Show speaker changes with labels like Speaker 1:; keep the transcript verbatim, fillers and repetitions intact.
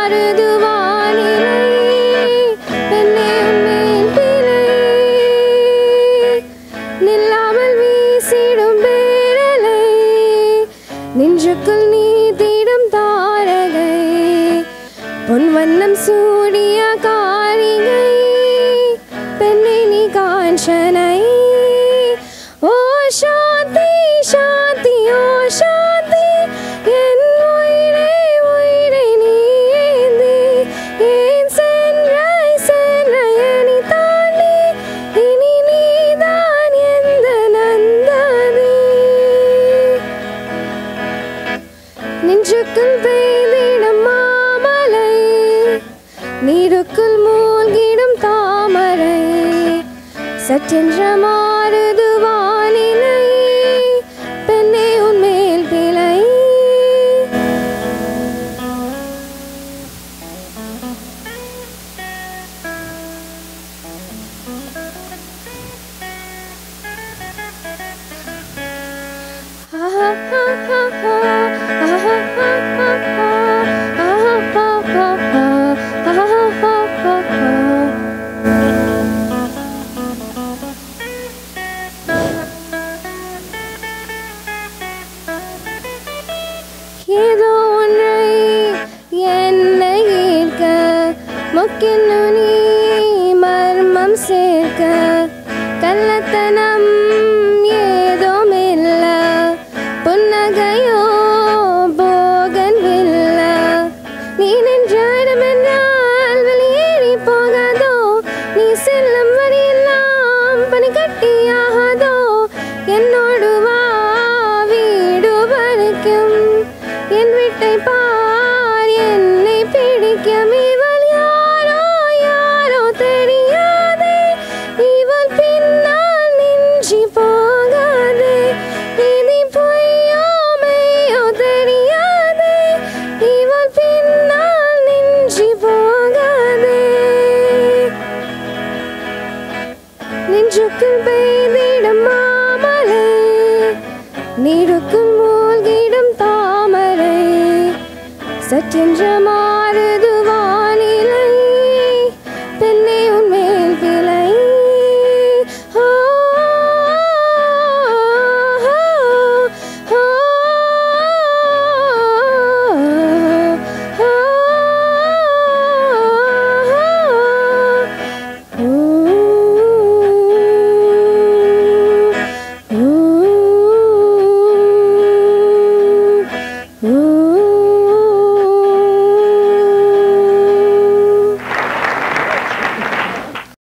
Speaker 1: மாறுது வானிலை பெண்ணே உன்மேல் பிழை நில்லாமல் வீசிடும் பேரலை நெஞ்சுக்குள் நீ தீடும் தாரகை பொன் வண்ணம் சூடிய காரிகை பெண்ணே நீ காஞ்சனை ஓ சாந்தி சாந்தி ஓ சாந்தி என் உயிரை உயிரை நீ ஏந்தி ஏன் சென்றாய் சென்றாய் என்னை தாண்டி இனி நீதான் எந்த நந்ததி நெஞ்சுக்குள் பெய்திடும் மாமலை நீருக்குள் மூழ்கிடும் தாமரை சற்றென்ற மாறுது வானிலை பெண்ணே உன்மேல் பிழை ஏதோ ஒன்றை என்னை ஈர்க்க முக்கின்னு நீ மர்மம் சேர்க்க கள்ளத்தனம் ஏதும் இல்ல புன்னகையோ போகன் இல்ல நீ நின்ற இடமென்றால் வெளியேறி போகாதோ நீ செல்லும் வரையெல்லாம் பனி கட்டியாகாதோ என்னோடு வா வீடு வரைக்கும் என் வீட்டை பார் என்னை பிடிக்கும் இவள் யாரோ யாரோ தெரியாதே இவள் பின்னால் நின்றி போகாதே இது பொய்யோ மெய்யோ தெரியாதே இவள் பின்னால் நின்றி போகாதே நெஞ்சுக்குள் பெய்திடும் மாமலை நீருக்குள் மூழ்கிடும் தாமரை சற்றென்ற மா